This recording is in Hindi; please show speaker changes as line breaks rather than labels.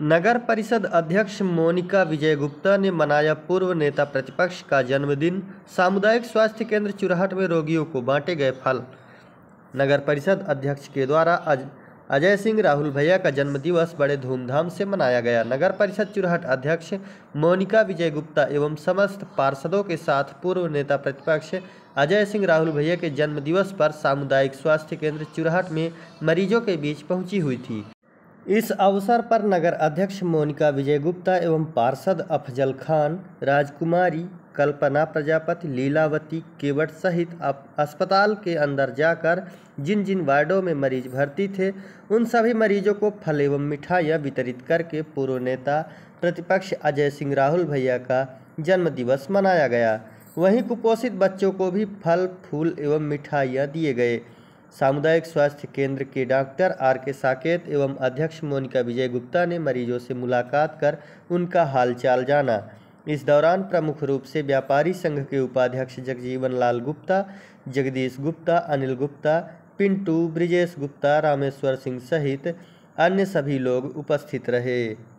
नगर परिषद अध्यक्ष मोनिका विजय गुप्ता ने मनाया पूर्व नेता प्रतिपक्ष का जन्मदिन। सामुदायिक स्वास्थ्य केंद्र चुराहट में रोगियों को बांटे गए फल। नगर परिषद अध्यक्ष के द्वारा अजय सिंह राहुल भैया का जन्मदिवस बड़े धूमधाम से मनाया गया। नगर परिषद चुराहट अध्यक्ष मोनिका विजय गुप्ता एवं समस्त पार्षदों के साथ पूर्व नेता प्रतिपक्ष अजय सिंह राहुल भैया के जन्मदिवस पर सामुदायिक स्वास्थ्य केंद्र चुराहट में मरीजों के बीच पहुंची हुई थी। इस अवसर पर नगर अध्यक्ष मोनिका विजय गुप्ता एवं पार्षद अफजल खान, राजकुमारी, कल्पना प्रजापति, लीलावती, केवट सहित अस्पताल के अंदर जाकर जिन जिन वार्डों में मरीज भर्ती थे उन सभी मरीजों को फल एवं मिठाइयाँ वितरित करके पूर्व नेता प्रतिपक्ष अजय सिंह राहुल भैया का जन्मदिवस मनाया गया। वहीं कुपोषित बच्चों को भी फल, फूल एवं मिठाइयाँ दिए गए। सामुदायिक स्वास्थ्य केंद्र के डॉक्टर आर.के. साकेत एवं अध्यक्ष मोनिका विजय गुप्ता ने मरीजों से मुलाकात कर उनका हालचाल जाना। इस दौरान प्रमुख रूप से व्यापारी संघ के उपाध्यक्ष जगजीवन लाल गुप्ता, जगदीश गुप्ता, अनिल गुप्ता, पिंटू, ब्रिजेश गुप्ता, रामेश्वर सिंह सहित अन्य सभी लोग उपस्थित रहे।